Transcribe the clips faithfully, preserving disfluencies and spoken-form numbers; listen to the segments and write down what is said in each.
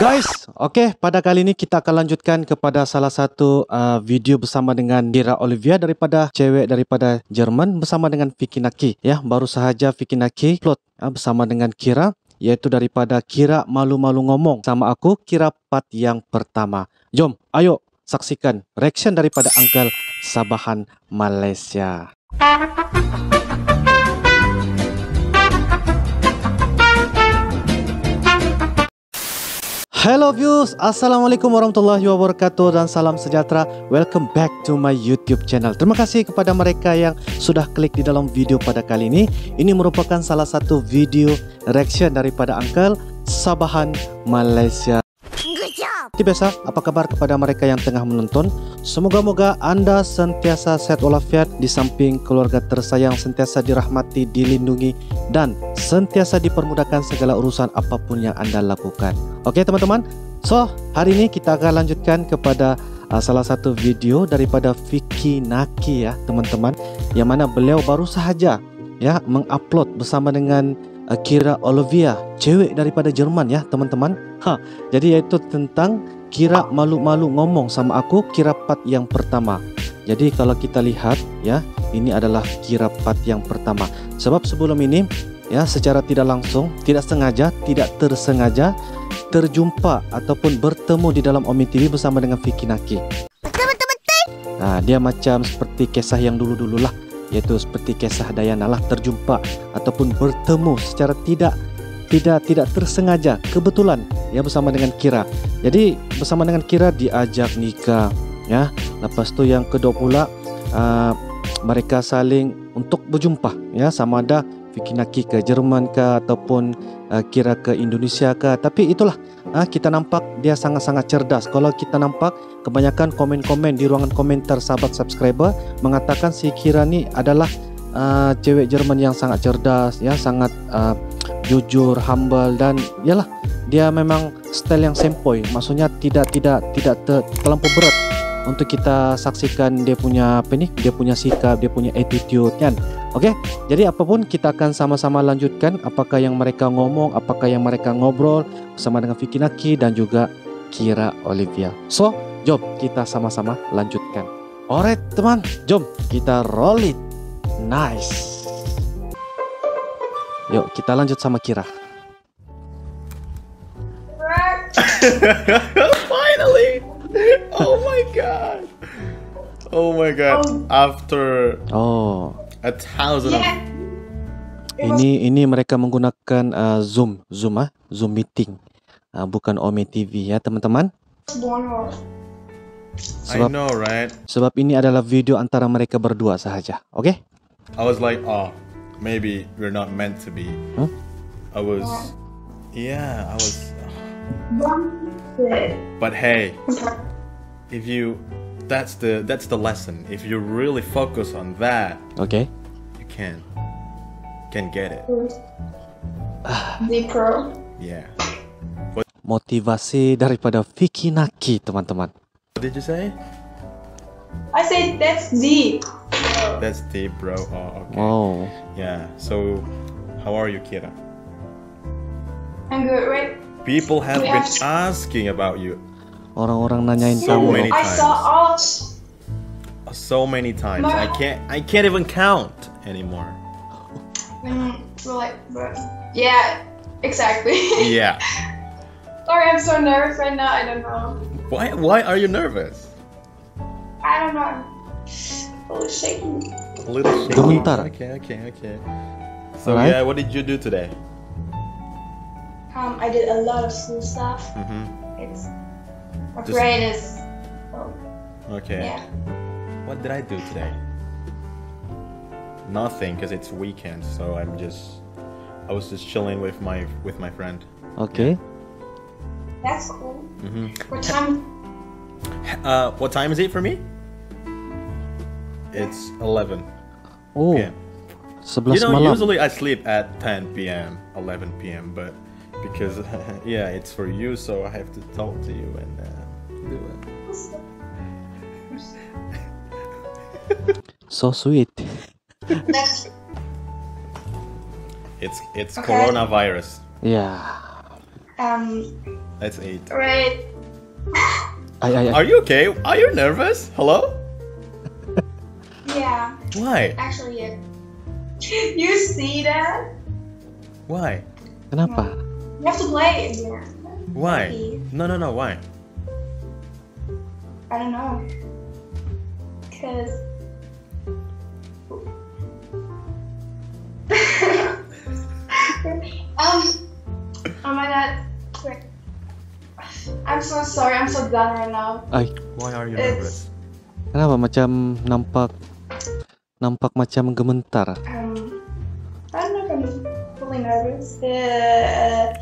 Guys, oke, okay, pada kali ini kita akan lanjutkan kepada salah satu uh, video bersama dengan Kira Olivia daripada cewek daripada Jerman bersama dengan Vicky Naki. Ya, baru sahaja Vicky Naki upload uh, bersama dengan Kira, yaitu daripada Kira Malu-Malu Ngomong sama aku, Kira part yang pertama. Jom, ayo saksikan reaction daripada Uncle Sabahan Malaysia. Hello viewers, Assalamualaikum warahmatullahi wabarakatuh dan salam sejahtera. Welcome back to my YouTube channel. Terima kasih kepada mereka yang sudah klik di dalam video pada kali ini. Ini merupakan salah satu video reaction daripada Uncle Sabahan Malaysia. Seperti biasa, apa kabar kepada mereka yang tengah menonton? Semoga-moga anda sentiasa sehat walafiat, di samping keluarga tersayang sentiasa dirahmati, dilindungi, dan sentiasa dipermudahkan segala urusan apapun yang anda lakukan. Oke teman-teman, so hari ini kita akan lanjutkan kepada uh, salah satu video daripada Vicky Naki ya teman-teman, yang mana beliau baru sahaja ya mengupload bersama dengan uh, Kira Olivia, cewek daripada Jerman ya teman-teman. Ha, jadi yaitu tentang Kira Malu-Malu Ngomong sama aku, Kira part yang pertama. Jadi kalau kita lihat ya, ini adalah Kira part yang pertama. Sebab sebelum ini ya secara tidak langsung, tidak sengaja, tidak tersengaja terjumpa ataupun bertemu di dalam Omi T V bersama dengan Vicky Naki. Betul-betul. Nah, dia macam seperti kisah yang dulu-dulu lah, yaitu seperti kisah Dayana lah, terjumpa ataupun bertemu secara tidak tidak tidak tersengaja, kebetulan ya bersama dengan Kira. Jadi bersama dengan Kira diajak nikah ya. Lepas tu yang kedua pula uh, mereka saling untuk berjumpa ya, sama ada Vicky Naki ke Jerman ke ataupun uh, Kira ke Indonesia ke. Tapi itulah uh, kita nampak dia sangat-sangat cerdas. Kalau kita nampak kebanyakan komen-komen di ruangan komentar sahabat subscriber mengatakan si Kira ni adalah uh, cewek Jerman yang sangat cerdas ya, sangat uh, jujur, humble, dan yalah dia memang style yang sempoi. Maksudnya tidak tidak tidak ter, terlampau berat untuk kita saksikan dia punya apa ni, dia punya sikap, dia punya attitude kan. Okey, jadi apapun kita akan sama-sama lanjutkan apakah yang mereka ngomong, apakah yang mereka ngobrol bersama dengan Vicky Naki dan juga Kira Olivia. So, jom kita sama-sama lanjutkan. Alright teman, jom kita roll it. Nice. Yuk kita lanjut sama Kira. Finally! Oh my god! Oh my god! After oh a thousand of... ini ini mereka menggunakan uh, Zoom, Zoom ah, Zoom meeting, uh, bukan Omi T V ya teman-teman. I know, right? Sebab ini adalah video antara mereka berdua sahaja. Oke? Okay? I was like, oh, maybe we're not meant to be. Huh? I was, yeah, I was. But hey, if you, that's the that's the lesson. If you really focus on that, okay, you can can get it. Deeper. Yeah. Motivasi daripada Vicky Naki teman-teman. What did you say? I said that's deep. That's deep, bro. Oh, okay. Oh. Yeah. So, how are you, Kira? I'm good, right? People have Yeah. been asking about you Orang-orang nanyain So kamu. many I times. saw all. so many times. My- I can't. I can't even count anymore. Mm, like, but yeah, exactly. Yeah. Sorry, I'm so nervous right now. I don't know. Why? Why are you nervous? I don't know. I'm a little shaky. A little shaky. Gemetar. Okay. Okay. Okay. So Alright. yeah, what did you do today? Um, I did a lot of school stuff. Mm-hmm. It's my Just- brain is. Oh, Okay. yeah. What did I do today? Nothing, because it's weekend. So I'm just. I was just chilling with my with my friend. Oke. That's cool. Mm-hmm. What time? Uh, what time is it for me? It's eleven. Oh, p m. sebelas You know, malam. usually I sleep at ten p m, eleven p m, but because yeah, it's for you, so I have to talk to you and uh, do it. So sweet. That's It's it's Okay. coronavirus. Ya. Um, That's eight. right. Ay, ay, ay. Are you okay? Are you nervous? Hello? Yeah, Why? actually, yeah. You see that? Why? Kenapa? You have to play it. Yeah. Why? Maybe. No, no, no. Why? I don't know. Cause. um. Oh my god. Wait. I'm so sorry. I'm so done right now. Ay, Why are you It's- nervous? kenapa macam nampak nampak macam gemetar? Um. I don't know if I'm really nervous. Uh,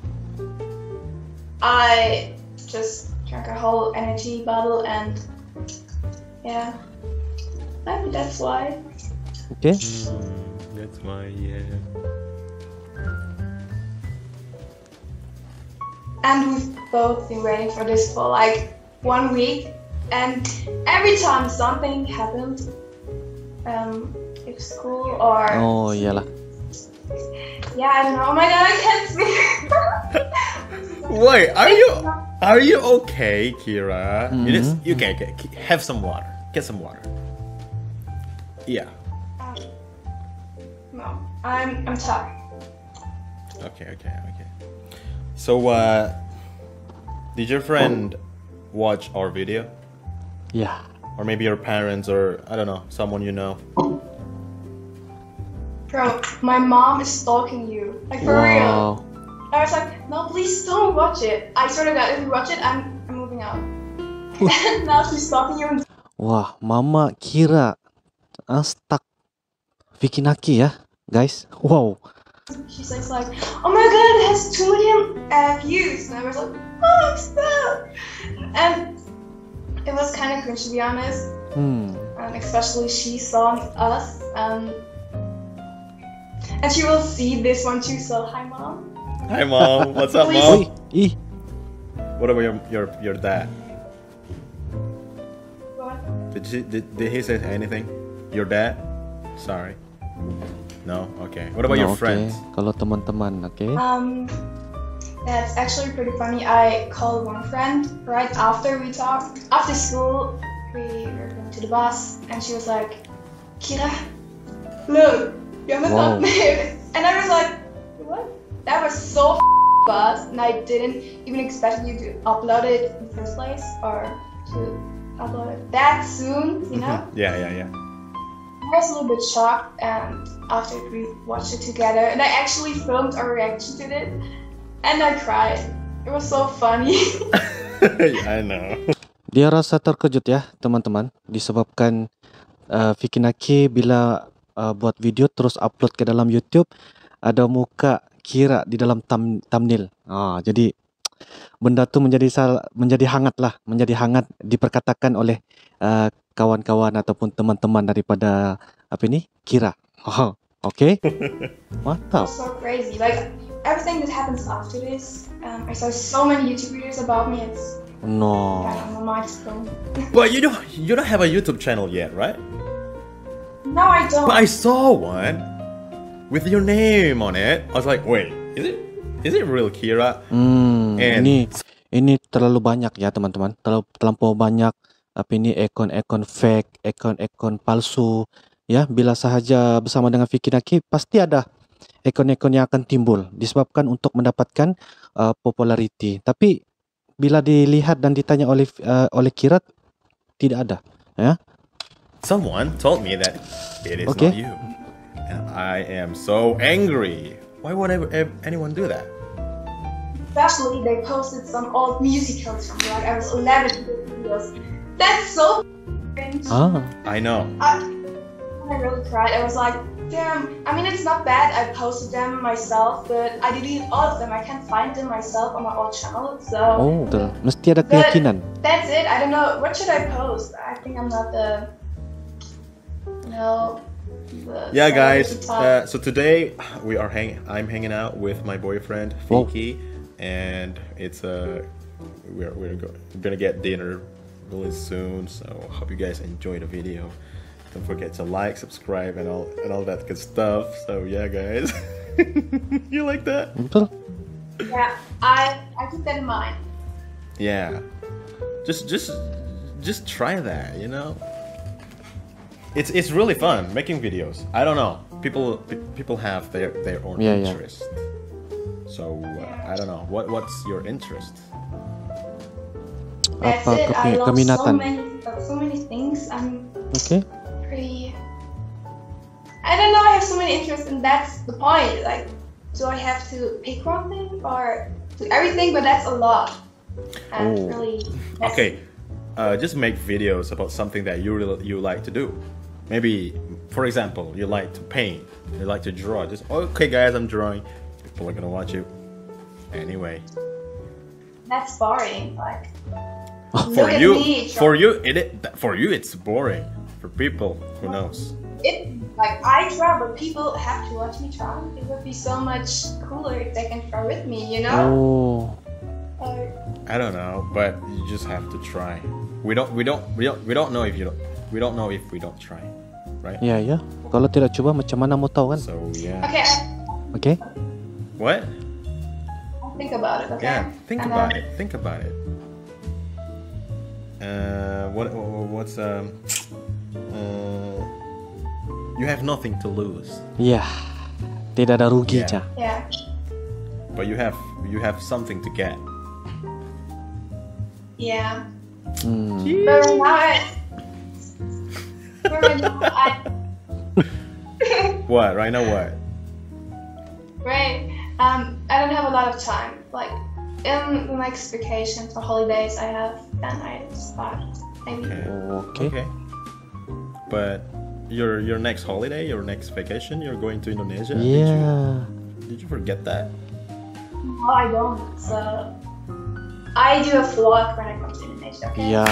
I just drank a whole energy bottle and yeah, maybe that's why. Oke. Hmm, that's why, yeah. And we've both been waiting for this for like one week, and every time something happened, um, if school or Oh, iyalah. yeah, I don't know. Oh my god, I can't speak. Wait, are you are you okay, Kira? You just Mhm. you can get have some water. Get some water. Yeah. Um, no, I'm I'm tired. Okay, okay, okay. So, uh, did your friend watch our video, Ya. or maybe your parents, or I don't know, someone you know? Bro, my mom is stalking you. Like for real. Wow. I was like, no, please don't watch it. I swear to God, if you watch it, I'm I'm moving out. And now she's stalking you. And Wah, Mama Kira uh, stuck Vicky Naki ya, guys. Wow. she's like, like, oh my God, it has two million uh, views. And I was like, oh, stop. And it was kind of cringe to be honest. Hmm. And especially she saw us. Um, and she will see this one too. So hi, mom. Hi, mom. What's up, Ih, mom? ih. What about your your your dad? What? Did she did, did he say anything? Your dad? Sorry. No. Okay. What about No, your oke. friends? Kalau teman-teman, oke. Um, that's actually pretty funny. I called one friend right after we talked. After school, we were going to the bus, and she was like, Kira, look, you're my Wow. thumbnail. And I was like, what? That was so f- fast, and I didn't even expect you to upload it in the first place, or to upload it that soon, you know? Yeah, yeah, yeah. I was a little bit shocked, and after we watched it together, and I actually filmed a reaction to it, and I cried. It was so funny. I know. Dia rasa terkejut ya, teman-teman, disebabkan uh, Vicky Naki bila uh, buat video terus upload ke dalam YouTube ada muka Kira di dalam thumb, thumbnail. Ah, jadi benda tu menjadi sal, menjadi hangat lah, menjadi hangat diperkatakan oleh uh, kawan-kawan ataupun teman-teman daripada apa ini Kira. Oh, oke, okay. Mantap. It's so crazy. Like everything that happens after this, um, I saw so many YouTube videos about me. It's No. kind of my mind is blown. But you don't you don't have a YouTube channel yet, right? No, I don't. But I saw one with your name on it. I was like, wait, is it is it real Kira? Hmm, And- ini ini terlalu banyak ya teman-teman, terlalu terlampau banyak apa ini ekon-ekon fake, ekon-ekon palsu ya. Bila sahaja bersama dengan Vicky Naki pasti ada ekon-ekon yang akan timbul disebabkan untuk mendapatkan uh, populariti. Tapi bila dilihat dan ditanya oleh uh, oleh Kira tidak ada ya. Someone told me that it is Okay. not you, and I am so angry. Why would ever, ev- anyone do that? Especially they posted some old musicals from like I was eleven videos. That's so cringe. Ah, I know. I, I really cried. I was like, damn. I mean, it's not bad. I posted them myself, but I deleted all of them. I can't find them myself on my old channel. So oh, betul. Mesti ada keyakinan. that's it. I don't know. What should I post? I think I'm not the, you know, the Yeah, guys. celebrity type. Uh, so today we are hang. I'm hanging out with my boyfriend Whoa. Fiki, and it's a uh, we're we're, go- we're gonna get dinner really soon. So hope you guys enjoy the video. Don't forget to like, subscribe, and all and all that good stuff. So yeah, guys. You like that? Betul. Yeah, I I keep that in mind. Yeah, just just just try that. You know, it's it's really fun making videos. I don't know. People pe- people have their their own Yeah, yeah. interest. So uh, I don't know. What what's your interest? That's Apa it. I kepi- love so keminatan? many so many things. I'm Oke. pretty. I don't know. I have so many interests, and that's the point. Like, do I have to pick one thing or do everything? But that's a lot. And Oh. really. That's Okay, uh, just make videos about something that you really you like to do. Maybe, for example, you like to paint, you like to draw. Just okay, guys, I'm drawing. People are gonna watch you anyway. That's boring. Like, For look at you, me. for you, it, it for you, it's boring. For people, who knows? It like I try, but people have to watch me try. It would be so much cooler if they can try with me. You know. Oh. Or- I don't know, but you just have to try. We don't, we don't, we don't, we don't know if you don't, we don't know if we don't try, right? Ya ya. Kalau tidak coba macam mana mau tahu kan? So yeah. Okay, I, Oke. What? I'll think about it. Okay. Yeah, think And about then- it. Think about it. Uh, what? What's um? Uh, you have nothing to lose, Ya. Tidak ada ruginya. Yeah. but you have you have something to get. Yeah. Hmm. But right now, I, but right now, I, What? Right now, what? right. Um, I don't have a lot of time. Like, in the next vacation for holidays, I have, then I start maybe. Okay. Oke. Okay. But your your next holiday, your next vacation, you're going to Indonesia. Did you, Iya. did you forget that? No, I don't. So, I do a vlog when I come to Indonesia. Okay. Iya.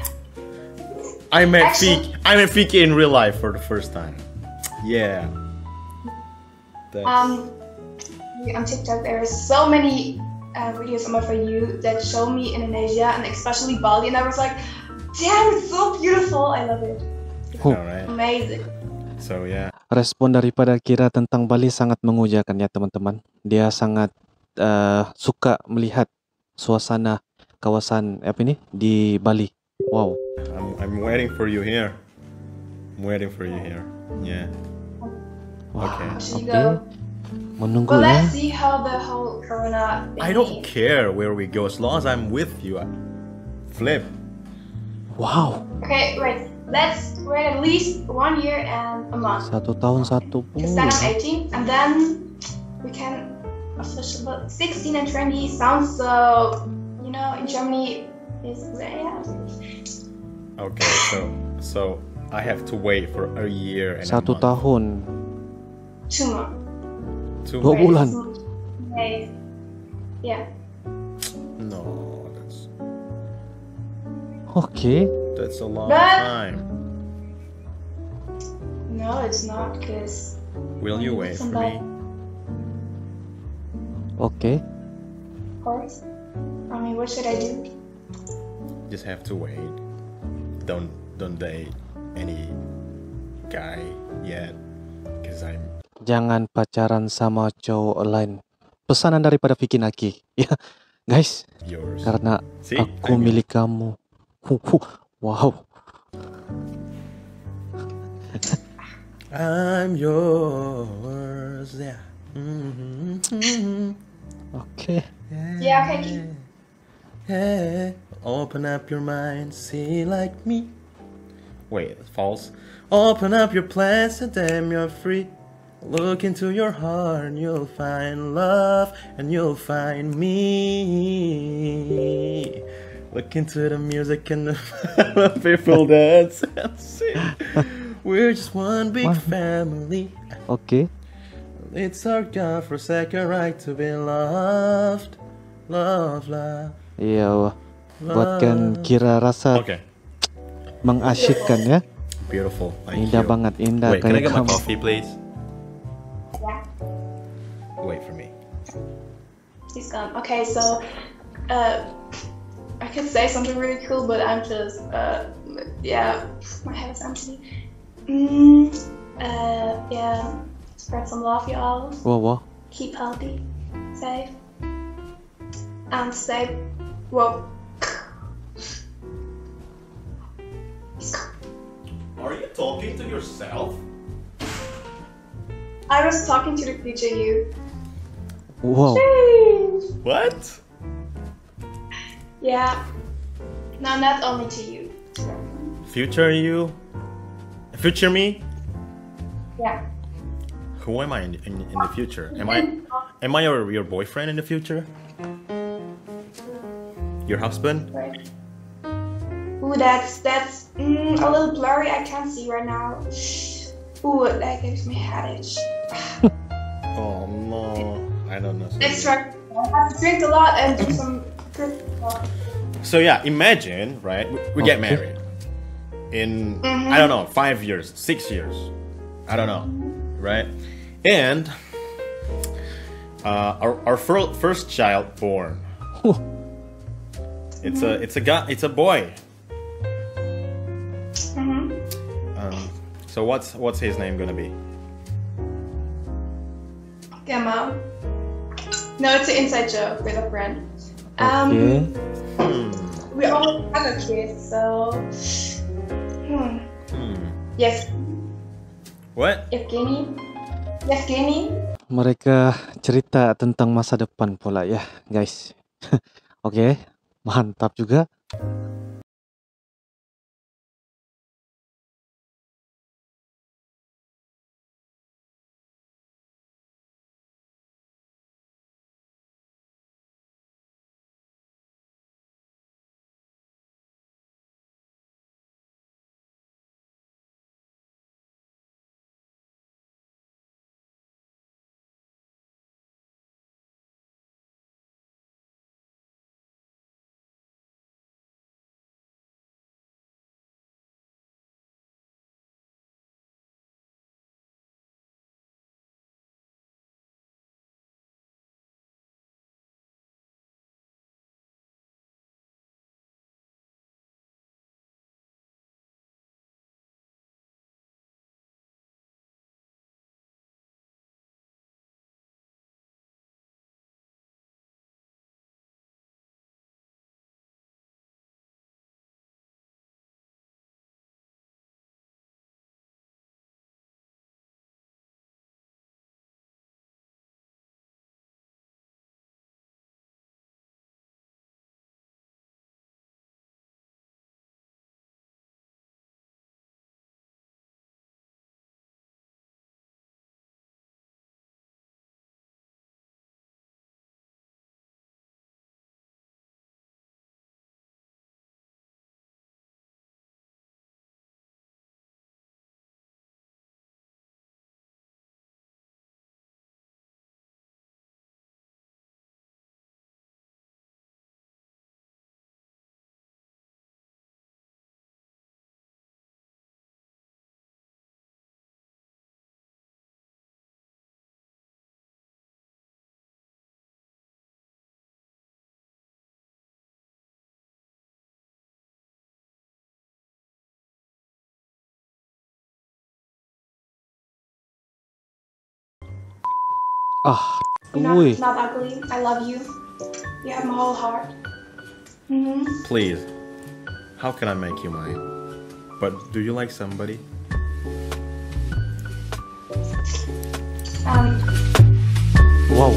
I met Actually- Vicky. I met Vicky in real life for the first time. Yeah. That's, Um, on TikTok, there are so many uh, videos on my For You that show me Indonesia and especially Bali, and I was like, damn, it's so beautiful. I love it. Oh. all right. Amazing. So yeah. Respon daripada Kira tentang Bali sangat mengujakan ya teman-teman. Dia sangat eh, suka melihat suasana kawasan apa ini di Bali. Wow. I'm I'm waiting for you here. I'm waiting for you here. Yeah. Wah, Okay. Should oke. we go? Menunggu Well, ya. let's see how the whole Corona thing I don't is. care where we go as long as I'm with you. I flip. Wow. Okay, wait. Let's wait at least one year and a month. Satu tahun satu Because bulan. then I'm eighteen, and then we can official. But sixteen and twenty sounds so. You know, in Germany is yeah. Okay. So so I have to wait for a year and Satu a month. tahun. Two months. Two Dua months. bulan. Okay. Yeah. No, that's Oke. that's a long But- time. No, it's not because. Will you wait for me? Oke. Of course. I mean, what should I do? Just have to wait. Don't don't date any guy yet, because I'm Jangan pacaran sama cowok lain. Pesanan daripada Vicky Naki. Ya, guys, yours. karena See, aku I'm milik kamu. Huh, huh. Wow. I'm yours. Yeah. Mm-hmm. Oke. Yeah, okay, keep. Hey, open up your mind, see like me. Wait, it's false. Open up your plans and damn you're free. Look into your heart and you'll find love and you'll find me. Look into the music and the people dance and sing. We're just one big What? family. Oke. It's our God-forsaken right to be loved. Love, love. Iya, wah. Buatkan Kira rasa Okay. mengasyikkan ya. Beautiful. Thank Indah you. banget, indah Wait, can I kayak get my kamu. coffee, please? Yeah, Wait for me. he's gone. Okay, so uh, I could say something really cool, but I'm just uh, yeah, my head is empty. Mm, uh, yeah, spread some love, y'all. Wow, wow. Keep healthy, safe. and say, "Whoa." Are you talking to yourself? I was talking to the future you. Wow. What? Yeah. No, not only to you. Future you? Future me? Yeah. Who am I in, in, in the future? Am I am I your, your boyfriend in the future? Your husband? Right. Ooh, that's that's mm, a little blurry. I can't see right now. Ooh, that gives me headache. Oh no, I don't know. Next try. I have to drink a lot and do some good work. So yeah, imagine, right? We, we get Okay. married in Mhm. I don't know, five years, six years, I don't know, right? And uh, our our fir- first child born. It's a it's a guy, it's a boy. Mm-hmm. Um, so what's what's his name gonna be? Gamma. No, it's an inside joke with a friend. Um, Okay. Hmm. We all have a kid, so. Hmm. Hmm. Yes, What? Evgeny. Evgeny. Mereka cerita tentang masa depan pula ya, guys. Oke, mantap juga. Ah, You're not, woi. not ugly. I love you. You have my whole heart. Mm-hmm. Please, how can I make you mine? But do you like somebody? Um, Wow.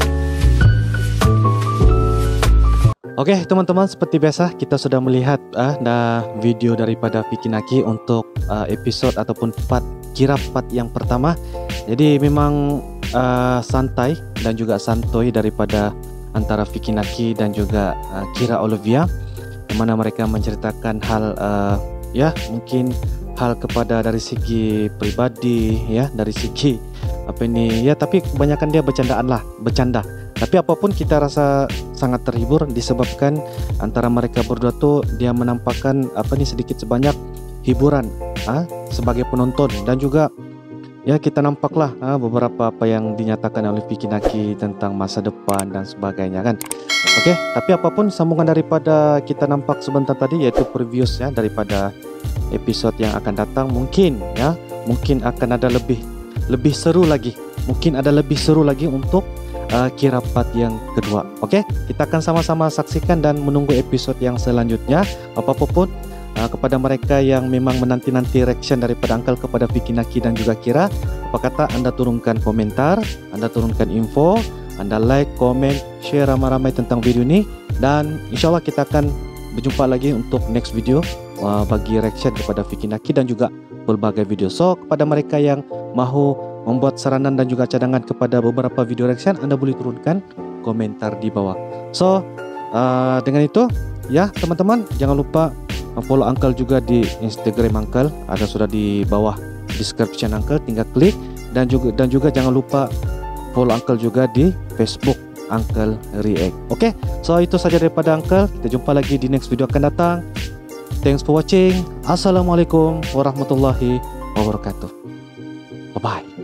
Oke teman-teman, seperti biasa kita sudah melihat ah, dah video daripada Vicky Naki untuk ah, episode ataupun part Kira part yang pertama. Jadi memang ah, santai dan juga santuy daripada antara Vicky Naki dan juga ah, Kira Olivia, di mana mereka menceritakan hal ah, ya mungkin hal kepada dari segi pribadi ya, dari segi apa ini ya, tapi kebanyakan dia bercandaan lah, bercanda. Tapi apapun kita rasa sangat terhibur disebabkan antara mereka berdua tuh dia menampakkan apa nih sedikit sebanyak hiburan ah, sebagai penonton, dan juga ya kita nampaklah ah, beberapa apa yang dinyatakan oleh Vicky Naki tentang masa depan dan sebagainya kan. Oke, tapi apapun sambungan daripada kita nampak sebentar tadi yaitu previews ya daripada episode yang akan datang, mungkin ya mungkin akan ada lebih lebih seru lagi, mungkin ada lebih seru lagi untuk uh, Kira part yang kedua. Oke, kita akan sama-sama saksikan dan menunggu episode yang selanjutnya. Apapun uh, kepada mereka yang memang menanti-nanti reaction daripada Uncle kepada Vicky Naki dan juga Kira, apa kata Anda turunkan komentar, Anda turunkan info, Anda like, komen, share ramai-ramai tentang video ini. Dan insya Allah kita akan berjumpa lagi untuk next video uh, bagi reaction kepada Vicky Naki dan juga berbagai video. So kepada mereka yang mahu membuat saranan dan juga cadangan kepada beberapa video reaction, Anda boleh turunkan komentar di bawah. So uh, dengan itu ya teman-teman, jangan lupa follow Uncle juga di Instagram Uncle, ada sudah di bawah description Uncle, tinggal klik. Dan juga dan juga jangan lupa follow Uncle juga di Facebook Uncle React. Oke, okay? So itu saja daripada Uncle. Kita jumpa lagi di next video akan datang. Thanks for watching. Assalamualaikum warahmatullahi wabarakatuh. Bye bye.